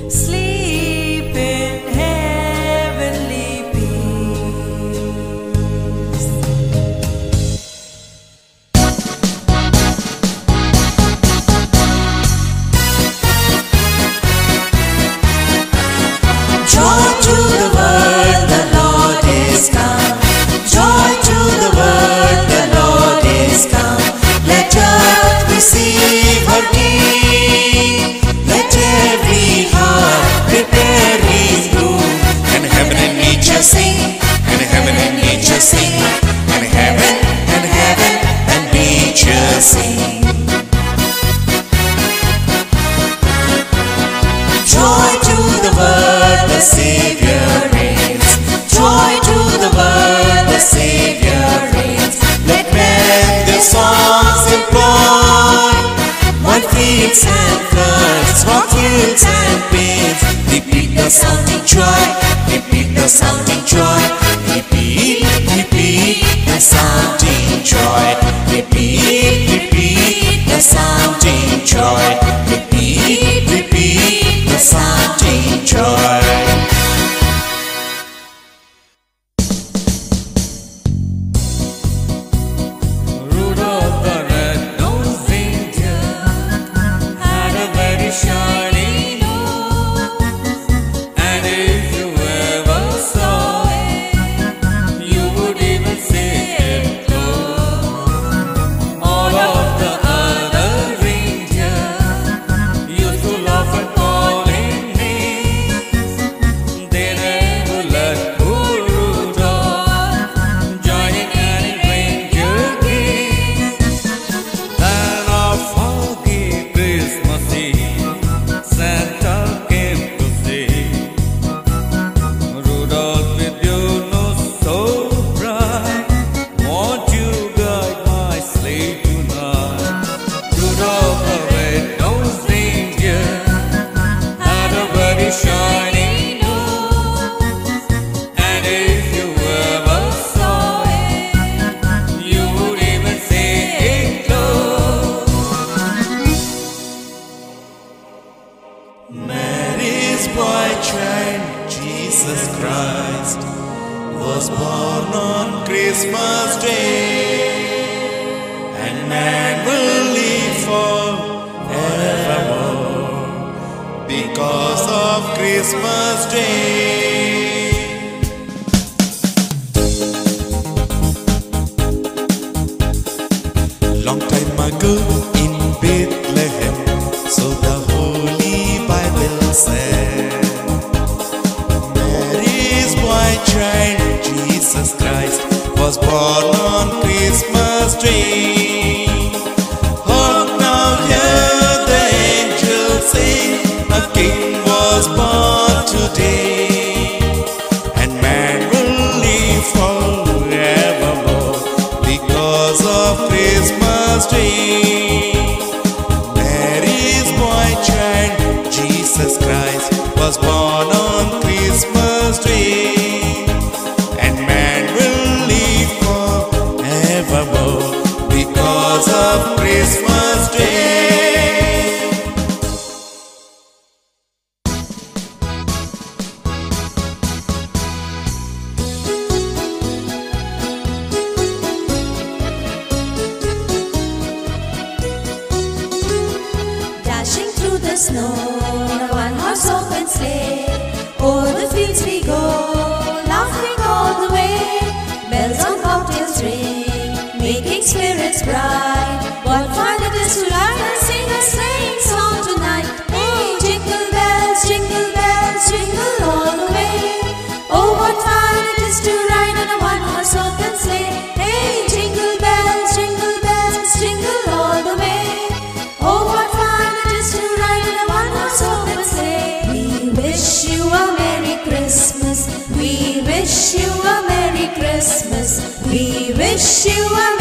Sleep in heavenly peace. Joy to the world, the Lord is come. Joy to the world, the Lord is come. Let earth receive her King. Let every heart prepare his room. And heaven and nature sing, and heaven and nature sing, and heaven And heaven and nature sing. Joy to the world, the Savior reigns. Joy to the world, the Savior reigns. let men their songs employ. While fields and floods, rock hills and plains, Repeat the sounding joy, repeat the sounding joy, repeat, repeat the sounding joy, repeat, repeat the sounding joy, repeat, repeat the sounding joy. Rudolph the red-nosed reindeer had a very shiny nose, and if you ever saw it, you would even see it glow. All of the other reindeer used to laugh and call him names. They never let poor Rudolph join in any reindeer games. Then on foggy Christmas Eve, Santa came to see Rudolph with your nose so bright. Won't you guide my sleigh tonight? Rudolph the red-nosed reindeer had a very shiny nose, and if you ever saw it, you would even see it glow. Mary's boy child, Jesus Christ, was born on Christmas Day, and man will live forevermore because of Christmas Day. Long time ago in Bethlehem, so the Holy Bible said, Mary's boy child, Jesus Christ, was born on Christmas Day. Hark now, hear the angels sing, a king was born today, and man will live forevermore because of Christmas Day. Mary's boy child, Jesus Christ, was born on Christmas Day, and man will live forevermore because of Christmas Day. Dashing through the snow in a one-horse open sleigh. O'er the fields we go, laughing all the way. Bells on bobtails ring, making spirits bright. What fun it is to ride and sing a sleighing song tonight. Hey, jingle bells, jingle all the way. Oh, what fun it is to ride on a one-horse open sleigh. Hey, jingle bells, jingle all the way. Oh, what fun it is to ride in a one-horse open sleigh. We wish you a Merry Christmas. We wish you a Merry Christmas. We wish you a